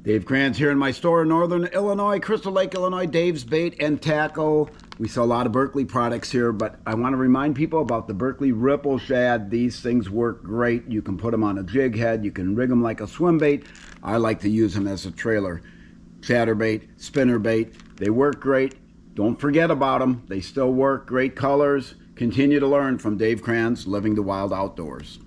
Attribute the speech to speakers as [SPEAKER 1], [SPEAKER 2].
[SPEAKER 1] Dave Kranz here in my store in Northern Illinois, Crystal Lake, Illinois, Dave's Bait and Tackle. We sell a lot of Berkley products here, but I want to remind people about the Berkley Ripple Shad. These things work great. You can put them on a jig head. You can rig them like a swim bait. I like to use them as a trailer. Chatterbait, spinner bait. They work great. Don't forget about them. They still work. Great colors. Continue to learn from Dave Kranz, Living the Wild Outdoors.